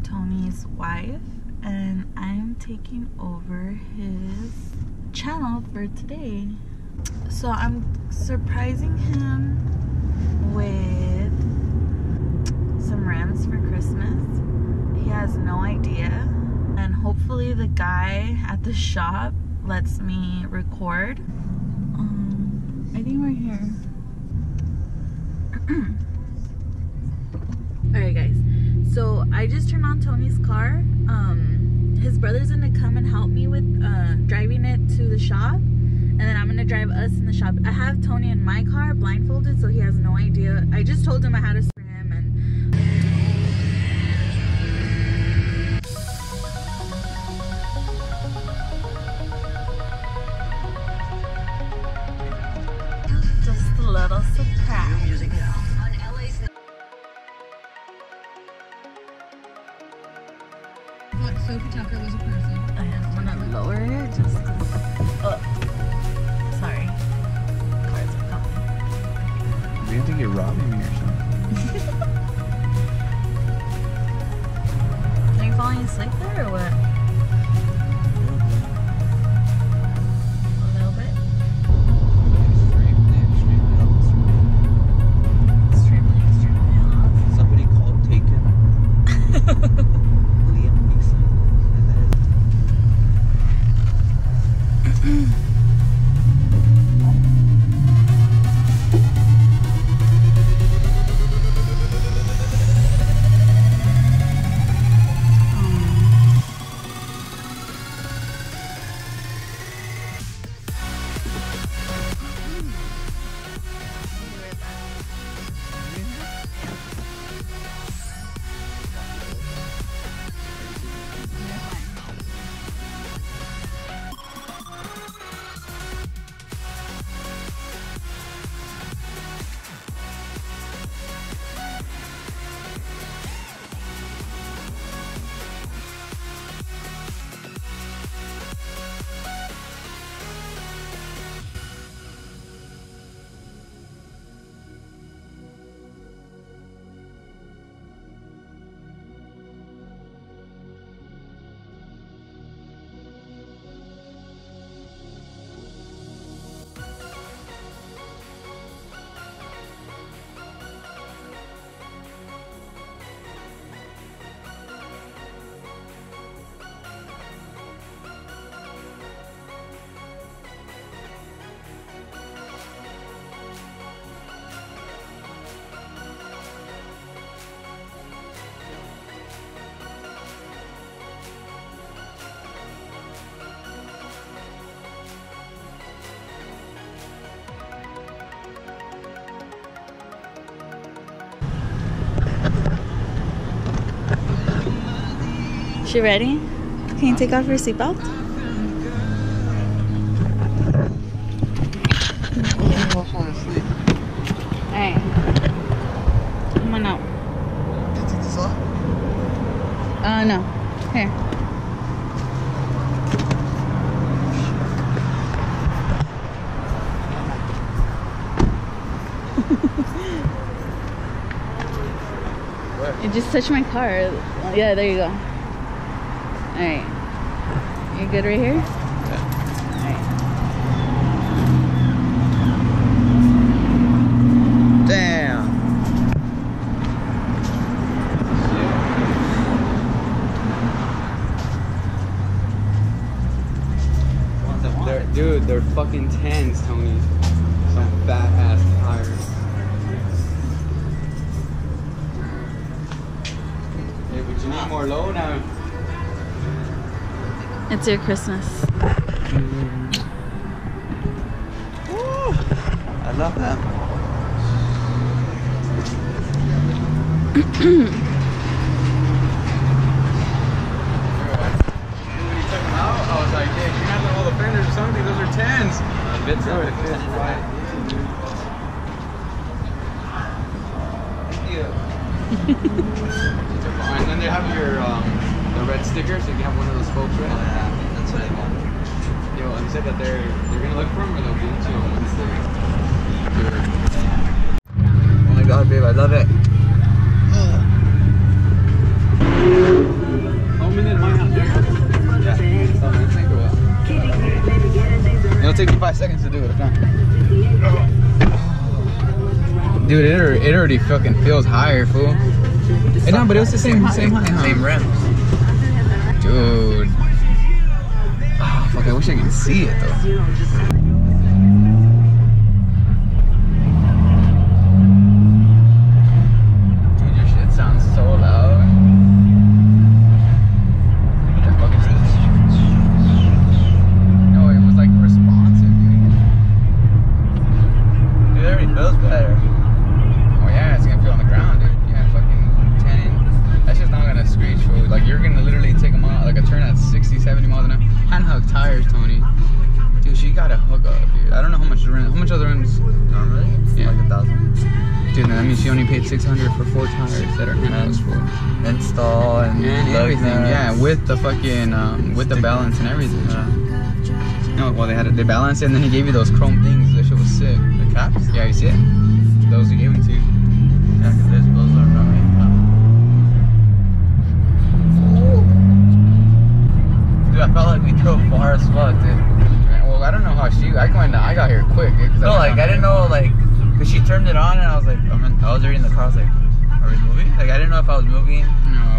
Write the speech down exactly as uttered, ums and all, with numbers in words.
I'm Tony's wife, and I'm taking over his channel for today. So I'm surprising him with some rims for Christmas. He has no idea, and hopefully the guy at the shop lets me record. Um, I think we're here. Alright guys, so I just turned on Tony's car. Um, his brother's gonna come and help me with uh, driving it to the shop, and then I'm gonna drive us in the shop. I have Tony in my car blindfolded, so he has no idea. I just told him I had to for him, and just a little surprise. Music now. Thought Sophie Tucker was a person. I am gonna lower it just cause. Oh, sorry. Cars are coming. Do you think you're robbing me or something? Are you falling asleep there or what? A little bit? Extremely, extremely off. Somebody called Taken. Liam Neeson. She ready? Can you take off your seatbelt? Alright. Come on out. Did you take this off? Uh, no. Here. What? You just touched my car. Yeah, there you go. Alright. You good right here? Yeah. Alright. Damn. They're, dude, they're fucking tens, Tony. Some fat ass tires. Hey, but you need more low now. It's your Christmas. Ooh, I love that. When you took them out, I was like, hey, you're not the all the fenders or something, those are tens. Fits Bro, up. it fits right. Thank you. And then they have your um, the red sticker, so you can have one of those spokes red. That's what I want. Yo, and said that they're they're gonna look for them or they'll give them to you on Wednesday. Oh my god, babe, I love it. seconds to do it. If not. Dude, it, already- it already fucking feels higher, fool. Hey, no, but it was the same, same height, huh? Same rims. Dude. Oh, fuck, I wish I could see it, though. Dude, your shit sounds so loud. That fucking no, it was like responsive, dude. Dude, it already feels better. Oh yeah, it's gonna feel on the ground, dude. Yeah, fucking ten. That's just not gonna screech, food. Like you're gonna literally take them out, like a turn at sixty, seventy miles an hour. Handheld tires, Tony. Dude, she got a hook up, dude. I don't know how much the rims. How much are the rims? Normally, it's Yeah. like a thousand. Dude, that means she only paid six hundred for four tires that are handhelds for. Install and, And lug everything, nuts. yeah, with the fucking, um, with the balance and everything. Yeah. No, well they had it, they balanced it, and then he gave you those chrome things. That shit was sick. The caps? Yeah, you see it? Those he gave them to you. Yeah, because those those are normally. Dude, I felt like we drove far as fuck, dude. Well, I don't know how she. I went. I got here quick. eh, 'cause No, went like down I didn't there. know, like, cause she turned it on and I was like, I'm in, I was already in the car. I was like, are we moving? Like I didn't know if I was moving. No,